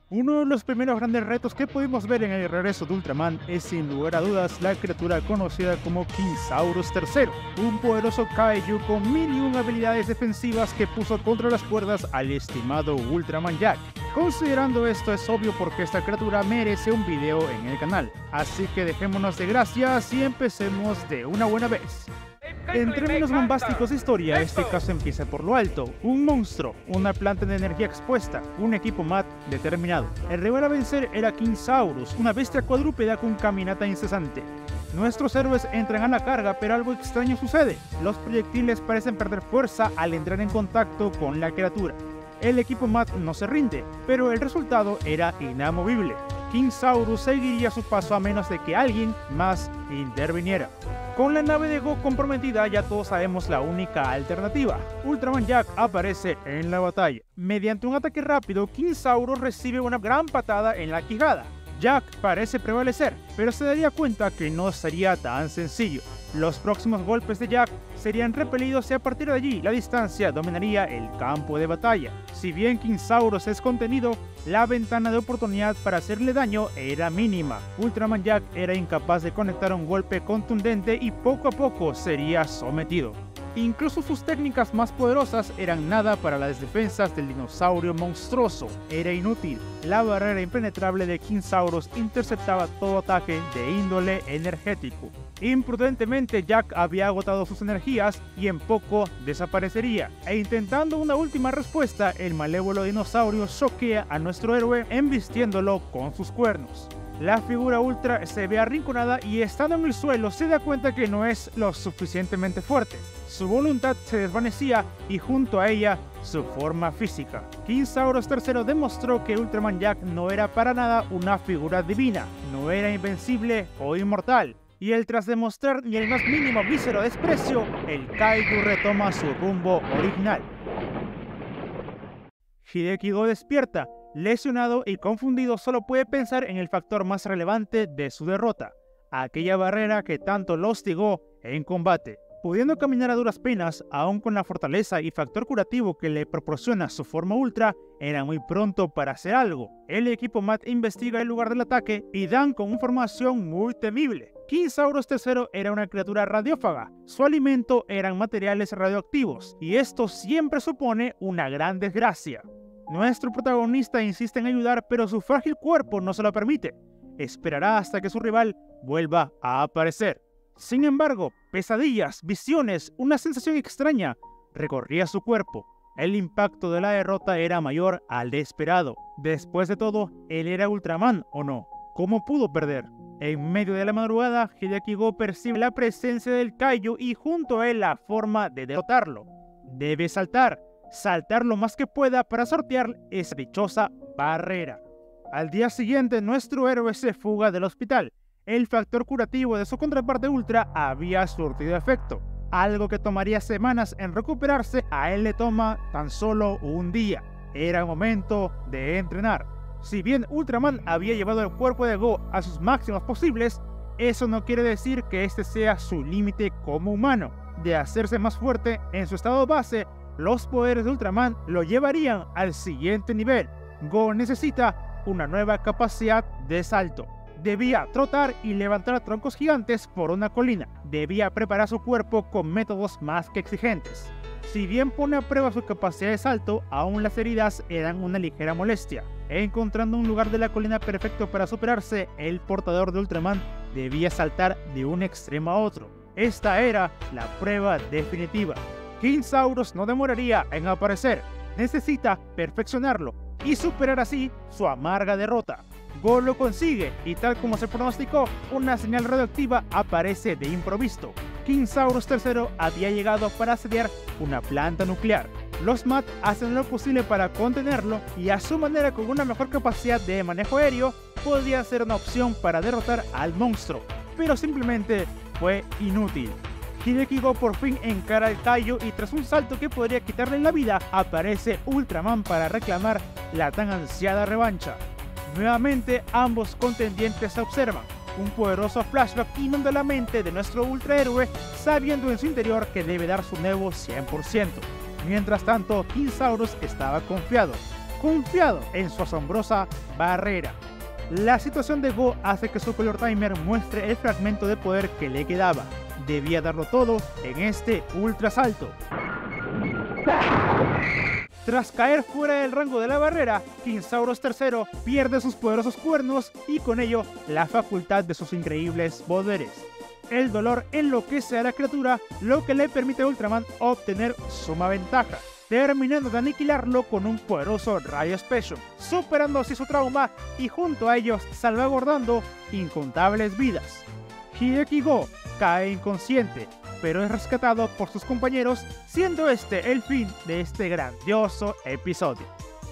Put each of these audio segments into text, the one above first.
Uno de los primeros grandes retos que pudimos ver en el regreso de Ultraman es sin lugar a dudas la criatura conocida como Kingsaurus III, un poderoso kaiju con mil y un habilidades defensivas que puso contra las cuerdas al estimado Ultraman Jack. Considerando esto, es obvio porque esta criatura merece un video en el canal, así que dejémonos de gracias y empecemos de una buena vez. En términos bombásticos de historia, este caso empieza por lo alto: un monstruo, una planta de energía expuesta, un equipo MAT determinado. El rival a vencer era Kingsaurus, una bestia cuadrúpeda con caminata incesante. Nuestros héroes entran a la carga, pero algo extraño sucede. Los proyectiles parecen perder fuerza al entrar en contacto con la criatura. El equipo MAT no se rinde, pero el resultado era inamovible. Kingsaurus seguiría su paso a menos de que alguien más interviniera. Con la nave de Go comprometida, ya todos sabemos la única alternativa. Ultraman Jack aparece en la batalla. Mediante un ataque rápido, Kingsaurus recibe una gran patada en la quijada. Jack parece prevalecer, pero se daría cuenta que no sería tan sencillo. Los próximos golpes de Jack serían repelidos y a partir de allí la distancia dominaría el campo de batalla. Si bien Kingsaurus es contenido, la ventana de oportunidad para hacerle daño era mínima. Ultraman Jack era incapaz de conectar un golpe contundente y poco a poco sería sometido. Incluso sus técnicas más poderosas eran nada para las defensas del dinosaurio monstruoso. Era inútil. La barrera impenetrable de Kingsaurus interceptaba todo ataque de índole energético. Imprudentemente, Jack había agotado sus energías y en poco desaparecería. E intentando una última respuesta, el malévolo dinosaurio choquea a nuestro héroe embistiéndolo con sus cuernos. La figura ultra se ve arrinconada y estando en el suelo se da cuenta que no es lo suficientemente fuerte. Su voluntad se desvanecía y junto a ella su forma física. Kingsaurus III demostró que Ultraman Jack no era para nada una figura divina, no era invencible o inmortal. Y él, tras demostrar ni el más mínimo mísero desprecio, el kaiju retoma su rumbo original. Hideki Go despierta. Lesionado y confundido, solo puede pensar en el factor más relevante de su derrota, aquella barrera que tanto lo hostigó en combate. Pudiendo caminar a duras penas, aún con la fortaleza y factor curativo que le proporciona su forma ultra, era muy pronto para hacer algo. El equipo MAT investiga el lugar del ataque y dan con información muy temible. Kingsaurus III era una criatura radiófaga. Su alimento eran materiales radioactivos, y esto siempre supone una gran desgracia. Nuestro protagonista insiste en ayudar, pero su frágil cuerpo no se lo permite. Esperará hasta que su rival vuelva a aparecer. Sin embargo, pesadillas, visiones, una sensación extraña recorría su cuerpo. El impacto de la derrota era mayor al de esperado. Después de todo, él era Ultraman, ¿o no? ¿Cómo pudo perder? En medio de la madrugada, Hideki Go percibe la presencia del kaiju y junto a él la forma de derrotarlo. Debe saltar lo más que pueda para sortear esa dichosa barrera. Al día siguiente, nuestro héroe se fuga del hospital. El factor curativo de su contraparte ultra había surtido efecto. Algo que tomaría semanas en recuperarse, a él le toma tan solo un día. Era momento de entrenar. Si bien Ultraman había llevado el cuerpo de Go a sus máximos posibles, eso no quiere decir que este sea su límite como humano. De hacerse más fuerte en su estado base, los poderes de Ultraman lo llevarían al siguiente nivel. Go necesita una nueva capacidad de salto. Debía trotar y levantar troncos gigantes por una colina. Debía preparar su cuerpo con métodos más que exigentes. Si bien pone a prueba su capacidad de salto, aún las heridas eran una ligera molestia. Encontrando un lugar de la colina perfecto para superarse, el portador de Ultraman debía saltar de un extremo a otro. Esta era la prueba definitiva. Kingsaurus no demoraría en aparecer. Necesita perfeccionarlo y superar así su amarga derrota. Go lo consigue y, tal como se pronosticó, una señal radioactiva aparece de improviso. Kingsaurus III había llegado para asediar una planta nuclear. Los MAT hacen lo posible para contenerlo y, a su manera, con una mejor capacidad de manejo aéreo, podría ser una opción para derrotar al monstruo, pero simplemente fue inútil. Hideki Go por fin encara al kaiju y, tras un salto que podría quitarle la vida, aparece Ultraman para reclamar la tan ansiada revancha. Nuevamente, ambos contendientes se observan. Un poderoso flashback inunda la mente de nuestro ultrahéroe, sabiendo en su interior que debe dar su nuevo 100%. Mientras tanto, Kingsaurus estaba confiado. confiado en su asombrosa barrera. La situación de Go hace que su Color Timer muestre el fragmento de poder que le quedaba. Debía darlo todo en este ultra salto. Tras caer fuera del rango de la barrera, Kingsauros III pierde sus poderosos cuernos y con ello la facultad de sus increíbles poderes. El dolor enloquece a la criatura, lo que le permite a Ultraman obtener suma ventaja, terminando de aniquilarlo con un poderoso rayo Special, superando así su trauma y junto a ellos salvaguardando incontables vidas. Hideki Go cae inconsciente, pero es rescatado por sus compañeros, siendo este el fin de este grandioso episodio.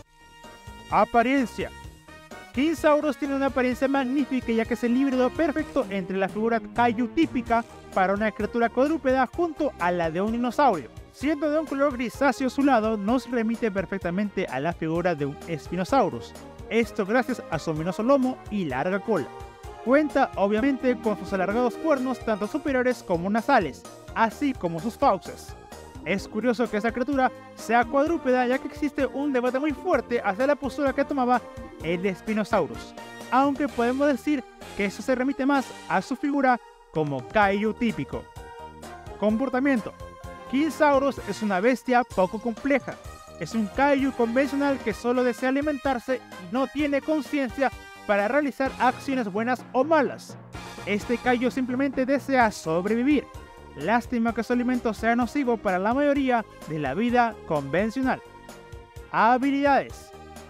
Apariencia. Kingsauros tiene una apariencia magnífica, ya que es el híbrido perfecto entre la figura Kaiju típica para una criatura cuadrúpeda junto a la de un dinosaurio. Siendo de un color grisáceo su lado, nos remite perfectamente a la figura de un Spinosaurus, esto gracias a su ominoso lomo y larga cola. Cuenta obviamente con sus alargados cuernos tanto superiores como nasales, así como sus fauces. Es curioso que esta criatura sea cuadrúpeda, ya que existe un debate muy fuerte hacia la postura que tomaba el Spinosaurus, aunque podemos decir que eso se remite más a su figura como Kaiju típico. Comportamiento. Kingsauros es una bestia poco compleja, es un Kaiju convencional que solo desea alimentarse y no tiene conciencia para realizar acciones buenas o malas. Este Kaiju simplemente desea sobrevivir. Lástima que su alimento sea nocivo para la mayoría de la vida convencional. Habilidades.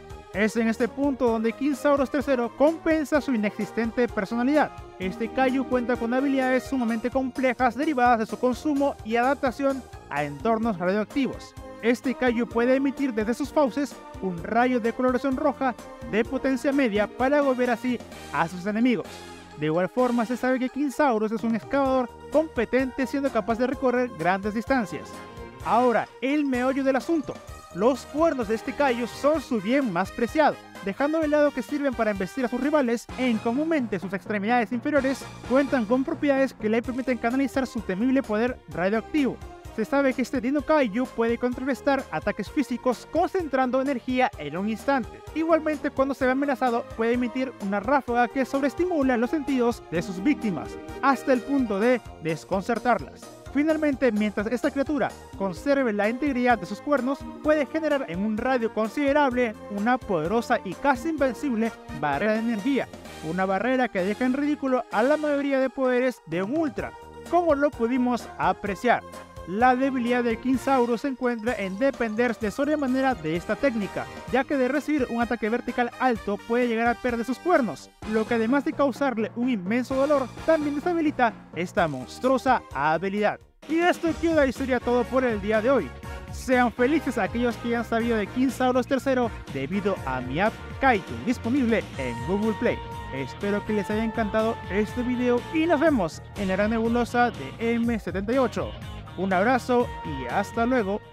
Es en este punto donde Kingsauros III compensa su inexistente personalidad. Este Kaiju cuenta con habilidades sumamente complejas derivadas de su consumo y adaptación a entornos radioactivos. Este Kaiju puede emitir desde sus fauces un rayo de coloración roja de potencia media para agobiar así a sus enemigos. De igual forma, se sabe que Kingsauros es un excavador competente, siendo capaz de recorrer grandes distancias. Ahora, el meollo del asunto. Los cuernos de este Kaiju son su bien más preciado, dejando de lado que sirven para embestir a sus rivales. Comúnmente sus extremidades inferiores cuentan con propiedades que le permiten canalizar su temible poder radioactivo. Se sabe que este Dino Kaiju puede contrarrestar ataques físicos concentrando energía en un instante. Igualmente, cuando se ve amenazado, puede emitir una ráfaga que sobreestimula los sentidos de sus víctimas, hasta el punto de desconcertarlas. Finalmente, mientras esta criatura conserve la integridad de sus cuernos, puede generar en un radio considerable una poderosa y casi invencible barrera de energía, una barrera que deja en ridículo a la mayoría de poderes de un Ultra, como lo pudimos apreciar. La debilidad de Kingsauros se encuentra en depender de sobremanera de esta técnica, ya que de recibir un ataque vertical alto puede llegar a perder sus cuernos, lo que además de causarle un inmenso dolor, también deshabilita esta monstruosa habilidad. Y esto queda y sería todo por el día de hoy. Sean felices aquellos que hayan sabido de Kingsauros III debido a mi app Kaiju, disponible en Google Play. Espero que les haya encantado este video y nos vemos en la gran nebulosa de M78. Un abrazo y hasta luego.